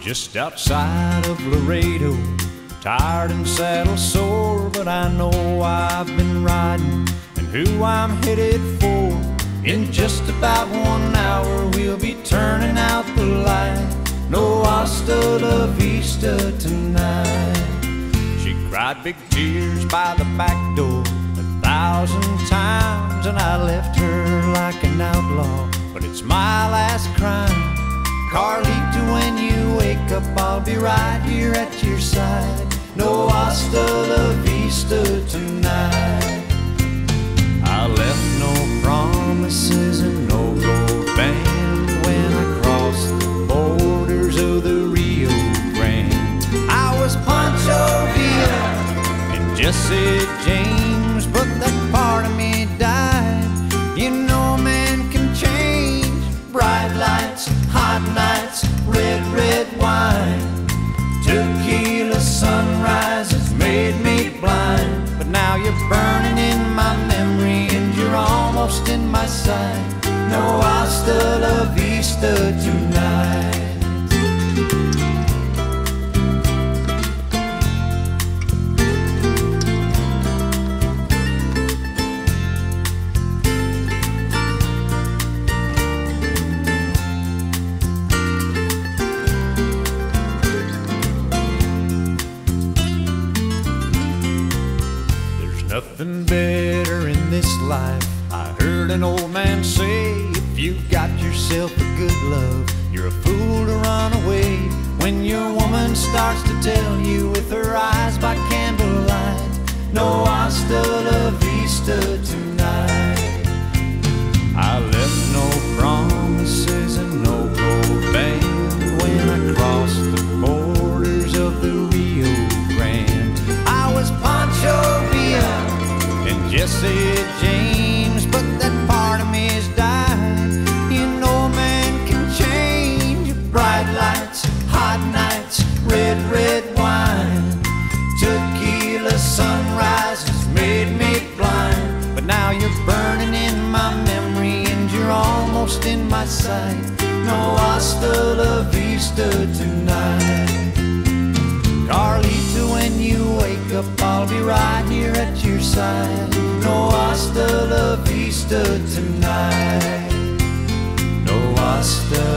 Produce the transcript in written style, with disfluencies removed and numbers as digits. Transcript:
just outside of Laredo, tired and saddle sore, but I know I've been riding and who I'm headed for. In just about 1 hour we'll be turning out the light. No hasta la vista tonight. She cried big tears by the back door 1,000 times, and I left her like an outlaw, but it's my last crime. Carlita, when you wake up, I'll be right here at your side. No hasta la vista tonight. I left no promises and no gold band when I crossed the borders of the Rio Grande. I was Pancho Villa and Jesse James, but that part of me died. You know a man can change. Bright lights, hot nights, red, red wine. Tequila sunrises made me blind. But now you're burning in my memory and you're almost in my sight. No hasta la vista tonight. Nothing better in this life, I heard an old man say. If you've got yourself a good love, you're a fool to run away. When your woman starts to tell you with her eyes by candlelight, no hasta la vista tonight. I left no promises and no gold band when I crossed the borders of the Rio Grande. I was Pancho Villa and Jesse James, but that part of me has died. You know a man can change. Bright lights, hot nights, red, red wine. Tequila sunrises made me blind. But now you're burning in my memory and you're almost in my sight. No hasta la vista tonight. Carlita, when you wake up, I'll be right here at your side. No hasta la vista tonight. No hasta